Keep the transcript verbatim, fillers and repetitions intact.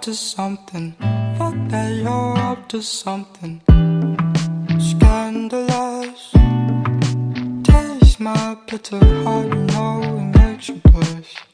up to something. Fuck that, you're up to something. Scandalous. Taste my bitter heart, you know it makes you blush.